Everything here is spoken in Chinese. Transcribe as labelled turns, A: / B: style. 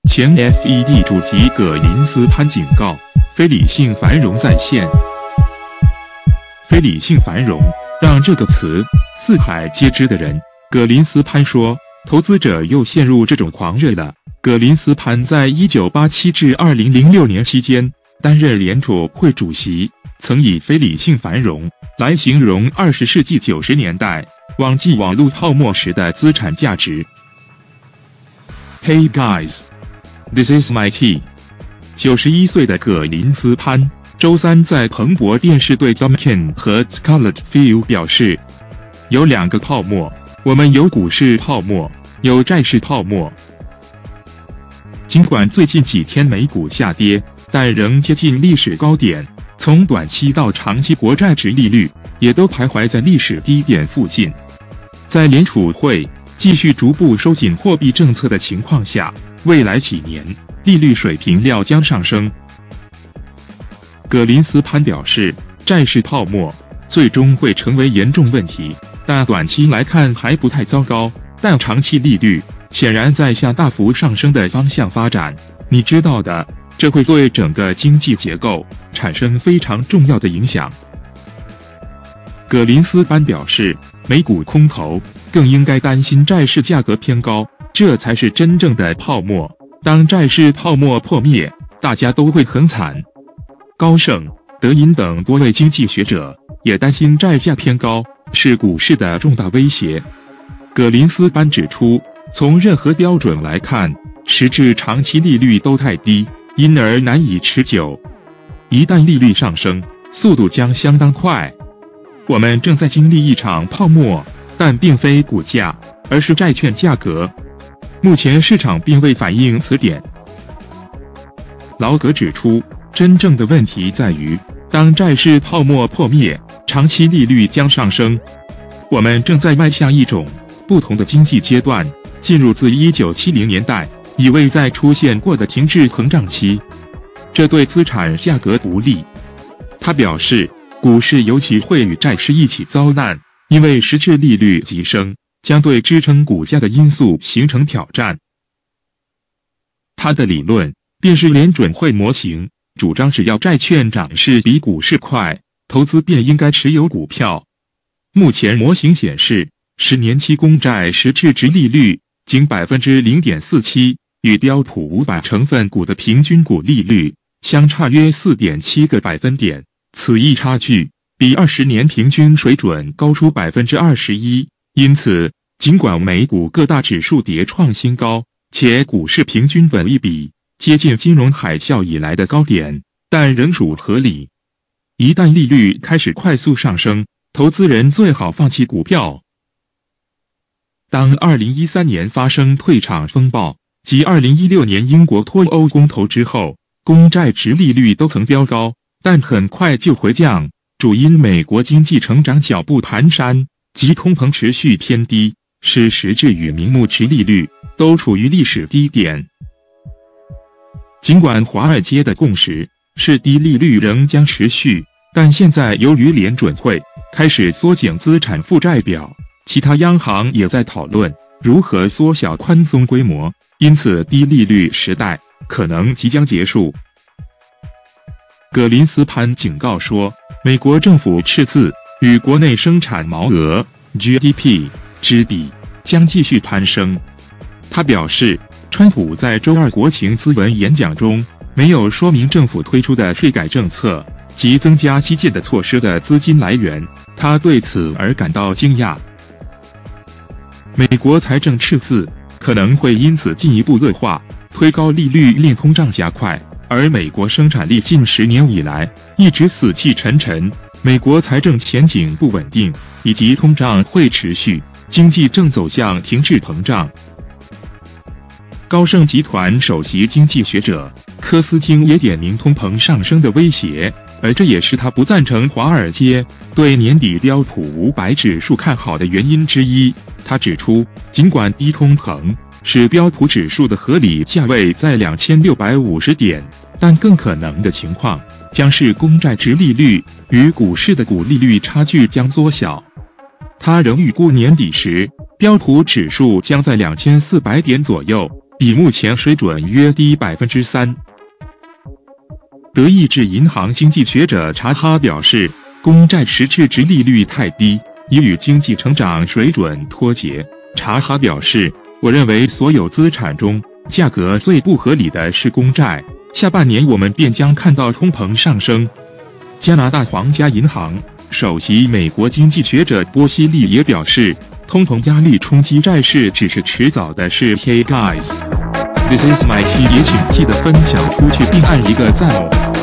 A: 前 FED 主席葛林斯潘警告：非理性繁荣再现。非理性繁荣让这个词四海皆知的人，葛林斯潘说，投资者又陷入这种狂热了。葛林斯潘在1987至2006年期间担任联储会主席，曾以非理性繁荣来形容20世纪90年代网际网络泡沫时的资产价值。Hey guys, this is my tea。91岁的葛林斯潘周三在彭博电视对 Domkin 和 Scarlett Field 表示，有两个泡沫，我们有股市泡沫，有债市泡沫。尽管最近几天美股下跌，但仍接近历史高点，从短期到长期国债殖利率也都徘徊在历史低点附近。在联储会继续逐步收紧货币政策的情况下，未来几年利率水平料将上升。葛林斯潘表示，债市泡沫最终会成为严重问题，但短期来看还不太糟糕，但长期利率显然在向大幅上升的方向发展。你知道的，这会对整个经济结构产生非常重要的影响。葛林斯潘表示，美股空头更应该担心债市价格偏高，这才是真正的泡沫。当债市泡沫破灭，大家都会很惨。高盛、德银等多位经济学者也担心债价偏高是股市的重大威胁。葛林斯潘指出，从任何标准来看，实质长期利率都太低，因而难以持久。一旦利率上升，速度将相当快。我们正在经历一场泡沫，但并非股价，而是债券价格。目前市场并未反映此点。劳格指出，真正的问题在于，当债市泡沫破灭，长期利率将上升。我们正在迈向一种不同的经济阶段，进入自1970年代以未再出现过的停滞膨胀期，这对资产价格不利。他表示，股市尤其会与债市一起遭难，因为实质利率急升将对支撑股价的因素形成挑战。他的理论便是联准会模型，主张只要债券涨势比股市快，投资便应该持有股票。目前模型显示，10年期公债实质殖利率仅 0.47%， 与标普500成分股的平均股利率相差约 4.7个百分点，此一差距比20年平均水准高出 21%。 因此，尽管美股各大指数跌创新高，且股市平均本益比接近金融海啸以来的高点，但仍属合理。一旦利率开始快速上升，投资人最好放弃股票。当2013年发生退场风暴及2016年英国脱欧公投之后，公债殖利率都曾飙高，但很快就回降，主因美国经济成长脚步蹒跚及通膨持续偏低，使实质与名目殖利率都处于历史低点。尽管华尔街的共识是低利率仍将持续，但现在由于联准会开始缩减资产负债表，其他央行也在讨论如何缩小宽松规模，因此低利率时代可能即将结束。葛林斯潘警告说，美国政府赤字与国内生产毛额 GDP 之比将继续攀升。他表示，川普在周二国情咨文演讲中没有说明政府推出的税改政策及增加基建的措施的资金来源，他对此而感到惊讶。美国财政赤字可能会因此进一步恶化，推高利率令通胀加快，而美国生产力近10年以来一直死气沉沉，美国财政前景不稳定，以及通胀会持续，经济正走向停滞膨胀。高盛集团首席经济学者科斯汀也点名通膨上升的威胁，而这也是他不赞成华尔街对年底标普500指数看好的原因之一。他指出，尽管低通膨使标普指数的合理价位在2650点，但更可能的情况将是公债殖利率与股市的股利率差距将缩小。他仍预估年底时标普指数将在2400点左右， 比目前水准约低3%。德意志银行经济学者查哈表示，公债实质值利率太低，已与经济成长水准脱节。查哈表示，我认为所有资产中价格最不合理的是公债，下半年我们便将看到通膨上升。加拿大皇家银行首席美国经济学者波希利也表示，通膨压力冲击债市只是迟早的事。Hey guys, this is my tea， 也请记得分享出去并按一个赞哦。